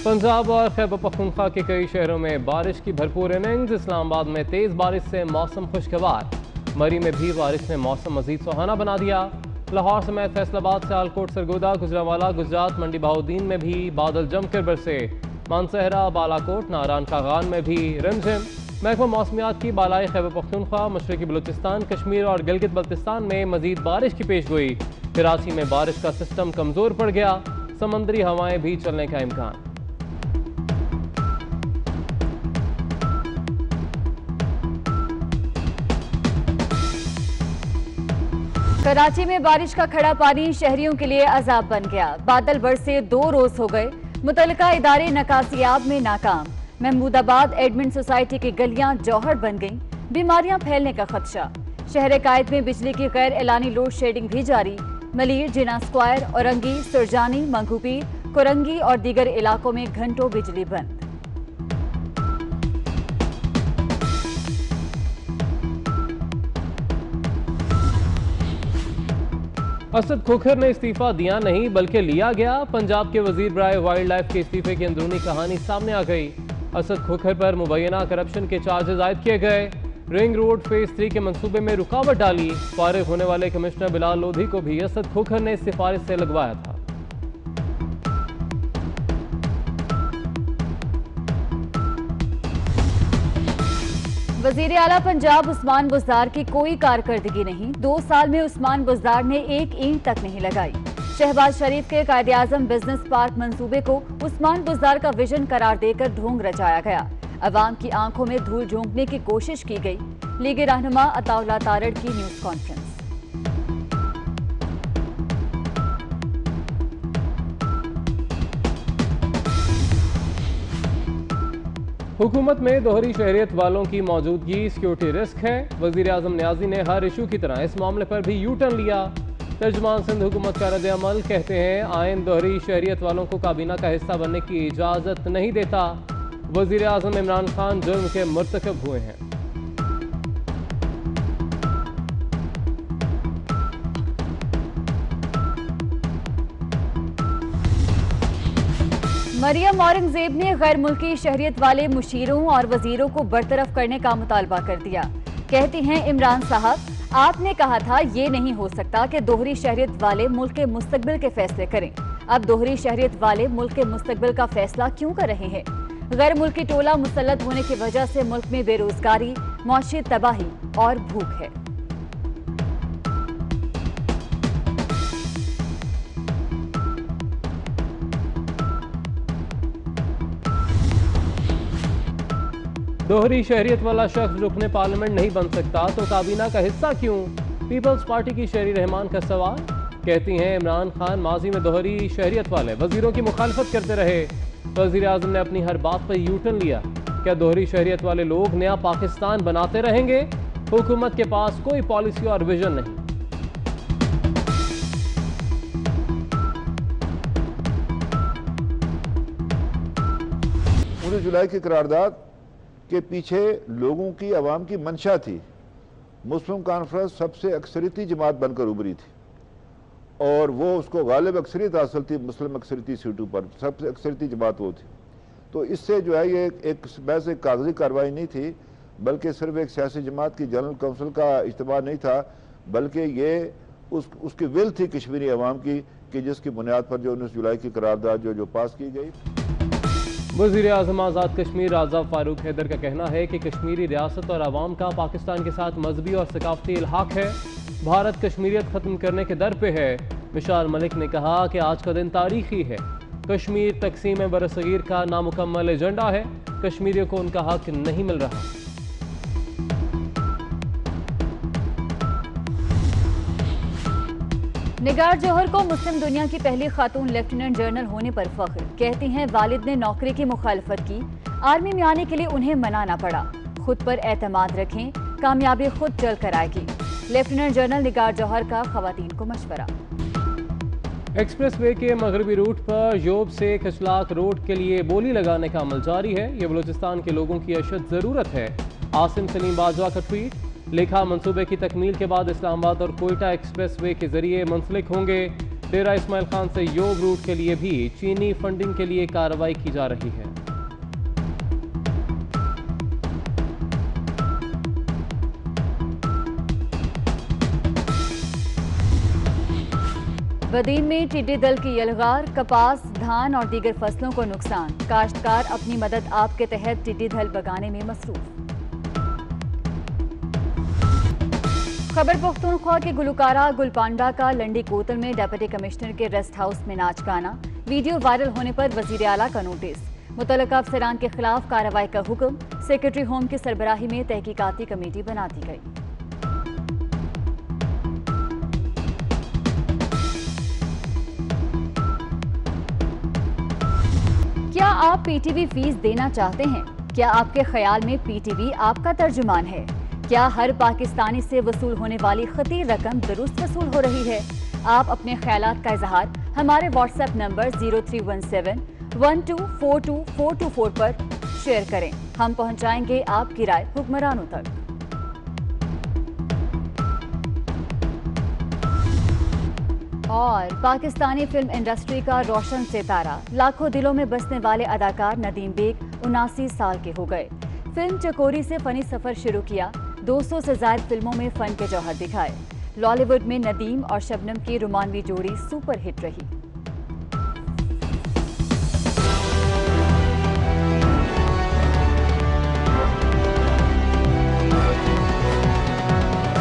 पंजाब और खैबर पख्तूनख्वा के कई शहरों में बारिश की भरपूर इनिंग्स। इस्लामाबाद में तेज बारिश से मौसम खुशगवार। मरी में भी बारिश ने मौसम मजीद सुहाना बना दिया। लाहौर समेत फैसलाबाद, सियालकोट, सरगोदा, गुजरांवाला, गुजरात, मंडी बहाउद्दीन में भी बादल जमकर बरसे। मानसहरा, बालाकोट, नारायण कागान में भी रिमझिम। महकमा मौसमियात की बालाई खैबर पख्तूनख्वा, मशरकी बलूचिस्तान, कश्मीर और गिलगित बल्तिस्तान में मजीद बारिश की पेशगोई। कराची में बारिश का सिस्टम कमजोर पड़ गया। समंदरी हवाएं भी चलने का इम्कान। कराची में बारिश का खड़ा पानी शहरियों के लिए अजाब बन गया। बादल बरसे 2 रोज हो गए। मुतल्लिका इदारे नकासियाब में नाकाम। महमूदाबाद एडमिन सोसाइटी की गलियां जौहर बन गईं। बीमारियां फैलने का खदशा। शहर कायद में बिजली की गैर एलानी लोड शेडिंग भी जारी। मलीर, जिना स्क्वायर, औरंगी, सुरजानी, मंगूपीर, कोरंगी और दीगर इलाकों में घंटों बिजली बंद। असद खोखर ने इस्तीफा दिया नहीं बल्कि लिया गया। पंजाब के वजीर बराए वाइल्ड लाइफ के इस्तीफे की अंदरूनी कहानी सामने आ गई। असद खोखर पर मुबैना करप्शन के चार्जेस आयद किए गए। रिंग रोड फेज 3 के मंसूबे में रुकावट डाली। फारिग होने वाले कमिश्नर बिलाल लोधी को भी असद खोखर ने सिफारिश से लगवाया था। वजीर आला पंजाब उस्मान बुज़दार की कोई कारकर्दगी नहीं। 2 साल में उस्मान बुज़दार ने एक ईंट तक नहीं लगाई। शहबाज शरीफ के कायदे-आज़म बिजनेस पार्क मंसूबे को उस्मान बुज़दार का विजन करार देकर ढोंग रचाया गया। अवाम की आंखों में धूल झोंकने की कोशिश की गई। लीग रहनुमा अताउल्लाह तारड़ की न्यूज कॉन्फ्रेंस। हुकूमत में दोहरी शहरियत वालों की मौजूदगी सिक्योरिटी रिस्क है। वजीर आजम न्याजी ने हर इशू की तरह इस मामले पर भी यू टर्न लिया। तर्जुमान सिंध हुकूमत का रद्द अमल, कहते हैं आइन दोहरी शहरियत वालों को काबीना का हिस्सा बनने की इजाजत नहीं देता। वजीर आजम इमरान खान जुर्म के मुर्तकब हुए हैं। मरियम औरंगजेब ने गैर मुल्की शहरियत वाले मुशीरों और वजीरों को बरतरफ करने का मुतालबा कर दिया। कहती हैं इमरान साहब, आपने कहा था ये नहीं हो सकता कि दोहरी शहरियत वाले मुल्क के मुस्तकबिल के फैसले करें। अब दोहरी शहरियत वाले मुल्क के मुस्तकबिल का फैसला क्यों कर रहे हैं? गैर मुल्की टोला मुसल्लत होने की वजह से मुल्क में बेरोजगारी, मौशी तबाही और भूख है। दोहरी शहरियत वाला शख्स रुकने पार्लियामेंट नहीं बन सकता तो काबीना का हिस्सा क्यों? पीपल्स पार्टी की शहरी रहमान का सवाल। कहती हैं इमरान खान माजी में दोहरी शहरियत वाले वजीरों की मुखालफत करते रहे। वजीर आजम ने अपनी हर बात पर यू टर्न लिया। क्या दोहरी शहरियत वाले लोग नया पाकिस्तान बनाते रहेंगे? हुकूमत के पास कोई पॉलिसी और विजन नहीं। 19 जुलाई की करारदाद के पीछे लोगों की, आवाम की मंशा थी। मुस्लिम कॉन्फ्रेंस सबसे अक्सरियती जमात बनकर उभरी थी और वो उसको गालिब अक्सरियत हासिल थी मुस्लिम अक्सरियती सीटों पर। सबसे अक्सरियती जमात वो थी। तो इससे जो है ये एक महज एक कागजी कार्रवाई नहीं थी, बल्कि सिर्फ एक सियासी जमात की जनरल काउंसिल का इज्तिमा नहीं था, बल्कि ये उसकी विल थी कश्मीरी अवाम की, कि जिसकी बुनियाद पर जो 19 जुलाई की करारदाद जो पास की गई। वज़ीर आज़म आज़ाद कश्मीर राजा फारूक हैदर का कहना है कि कश्मीरी रियासत और आवाम का पाकिस्तान के साथ मजहबी और सकाफती इल्हाक है। भारत कश्मीरियत ख़त्म करने के दर पे है। मिशाल मलिक ने कहा कि आज का दिन तारीखी है। कश्मीर तकसीम बरसगीर का नामुकम्मल एजेंडा है। कश्मीरियों को उनका हक नहीं मिल रहा। निगार जौहर को मुस्लिम दुनिया की पहली खातून लेफ्टिनेंट जनरल होने पर फख्र। कहती हैं वालिद ने नौकरी की मुखालफत की, आर्मी में आने के लिए उन्हें मनाना पड़ा। खुद पर एतमाद रखें, कामयाबी खुद चल कर आएगी। लेफ्टिनेंट जनरल निगार जौहर का खवातीन को मशवरा। एक्सप्रेस वे के मगरबी रूट पर योब से खचलाक रोड के लिए बोली लगाने का अमल जारी है। ये बलूचिस्तान के लोगों की अशद जरूरत है। आसिम सलीम बाजवा का ट्वीट। लिखा, मंसूबे की तकमील के बाद इस्लामाबाद और कोयटा एक्सप्रेस वे के जरिए मुंसलिक होंगे। डेरा इस्माइल खान से योब रूट के लिए भी चीनी फंडिंग के लिए कार्रवाई की जा रही है। बदीन में टिड्डी दल की यलगार, कपास, धान और दीगर फसलों को नुकसान। काश्तकार अपनी मदद आप के तहत टिड्डी दल भगाने में मसरूफ। खैबर पख्तूनख्वा के गुलकारा गुलपांडा का लंडी कोतल में डिप्टी कमिश्नर के रेस्ट हाउस में नाच गाना। वीडियो वायरल होने पर वजीर आला का नोटिस। मुतल्लिका अफसरान के खिलाफ कार्रवाई का हुक्म। सेक्रेटरी होम की सरबराही में तहकीकाती कमेटी बना दी गई। क्या आप पीटीवी फीस देना चाहते हैं? क्या आपके ख्याल में पीटीवी आपका तर्जुमान है? क्या हर पाकिस्तानी से वसूल होने वाली खतीर रकम दुरुस्त वसूल हो रही है? आप अपने ख्यालात का इजहार हमारे व्हाट्सएप नंबर 031712424424 पर शेयर करें। हम पहुंचाएंगे आपकी राय हुक्मरानों तक। और पाकिस्तानी फिल्म इंडस्ट्री का रोशन सितारा, लाखों दिलों में बसने वाले अदाकार नदीम बेग 79 साल के हो गए। फिल्म चकोरी से फनी सफर शुरू किया, 200 से ज्यादा फिल्मों में फन के जौहर दिखाए। लॉलीवुड में नदीम और शबनम की रोमानवी जोड़ी सुपर हिट रही।